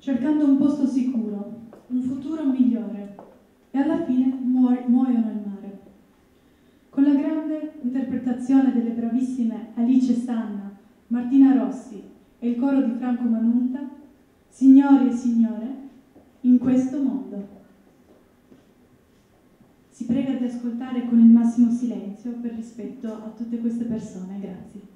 cercando un posto sicuro, un futuro migliore, e alla fine muoiono al mare. Con la grande interpretazione delle bravissime Alice Sanna, Martina Rossi e il coro di Franco Manunta, signori e signore, in questo mondo. Si prega di ascoltare con il massimo silenzio per rispetto a tutte queste persone. Grazie.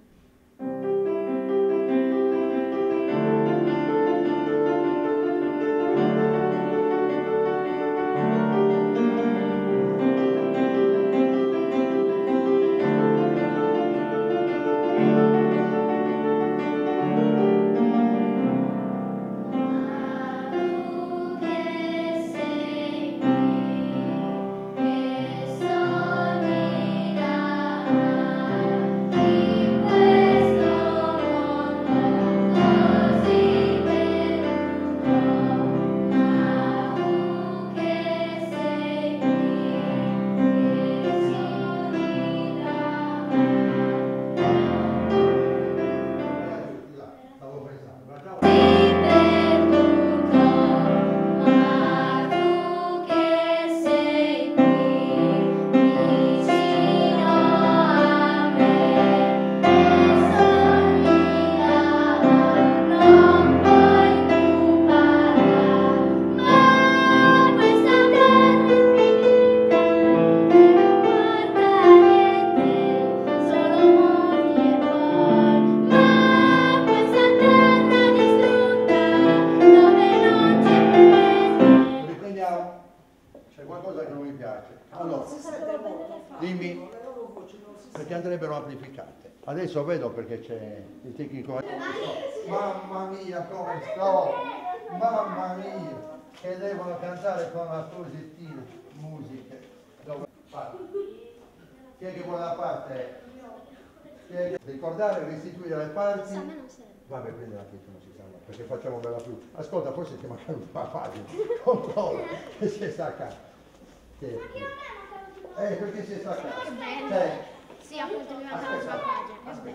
C'è qualcosa che non mi piace. Allora, dimmi, perché andrebbero amplificate. Adesso vedo perché c'è il tecnico. Mamma mia come sto! Mamma mia! Che devono cantare con la Cosettina musiche. Dove? Chi è che vuole la parte? Ricordare e restituire le parti. Vabbè, prendi la pizza, non si sa, perché facciamo bella più. Ascolta, forse ti manca una pagina. Controlla che si è staccato. Perché si è staccato? Sì, appunto mi manca la sua pagina.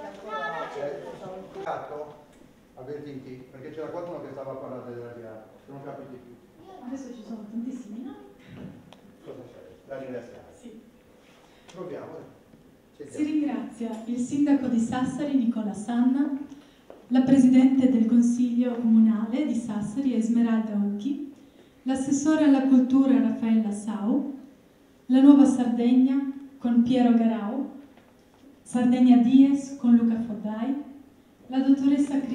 Aspetta. Avvertiti, perché c'era qualcuno che stava parlando della gara, non capite più. Adesso ci sono tantissimi, no? Cosa c'è? Da ringraziare? Sì. Proviamo. Si ringrazia il sindaco di Sassari Nicola Sanna, la presidente del consiglio comunale di Sassari Esmeralda Occhi, l'assessore alla cultura Raffaella Sau, la Nuova Sardegna con Piero Garau, Sardegna Dies con Luca Foddai, la dottoressa Cristina.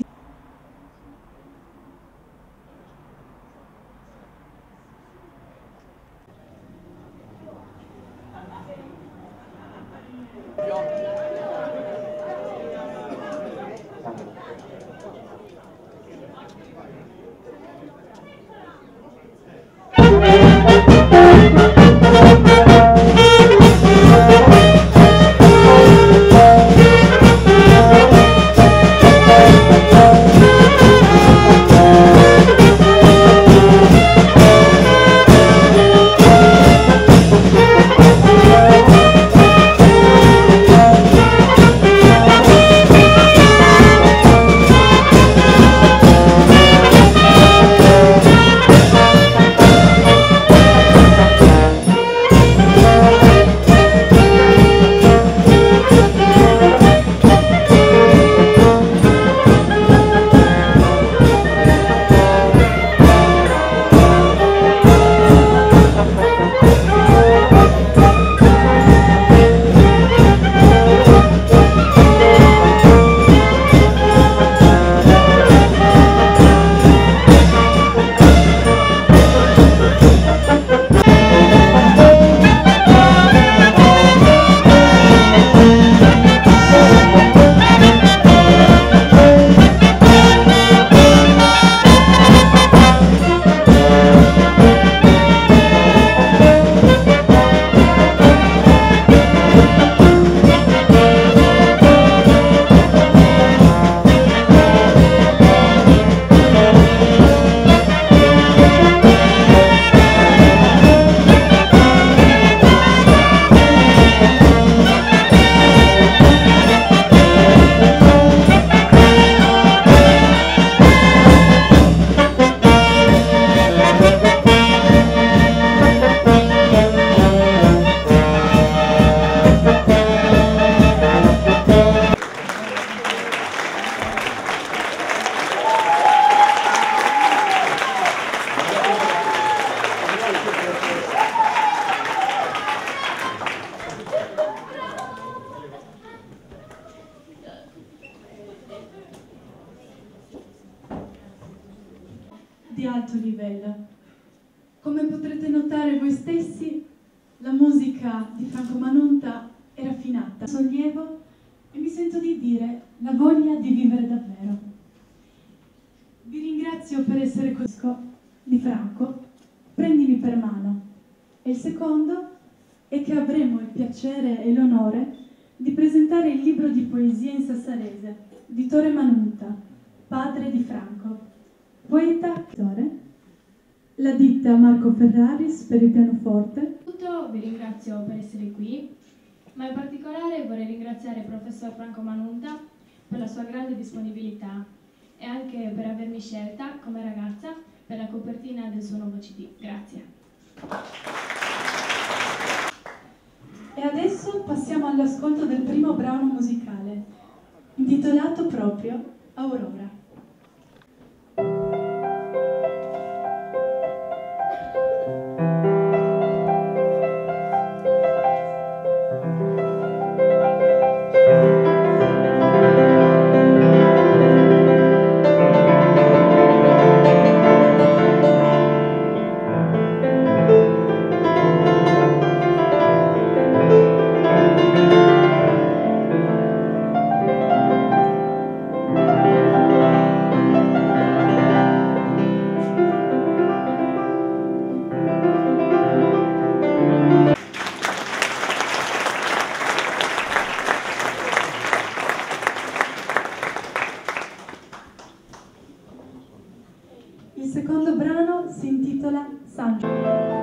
Come potrete notare voi stessi, la musica di Franco Manunta è raffinata, sollievo e mi sento di dire la voglia di vivere davvero. Vi ringrazio per essere così di Franco, Prendimi per mano. E il secondo è che avremo il piacere e l'onore di presentare il libro di poesie in sassarese di Tore Manunta, padre di Franco, poeta attore. La ditta Marco Ferraris per il pianoforte. Vi ringrazio per essere qui, ma in particolare vorrei ringraziare il professor Franco Manunta per la sua grande disponibilità e anche per avermi scelta come ragazza per la copertina del suo nuovo CD. Grazie. E adesso passiamo all'ascolto del primo brano musicale, intitolato proprio Aurora. Il secondo brano si intitola Sancho.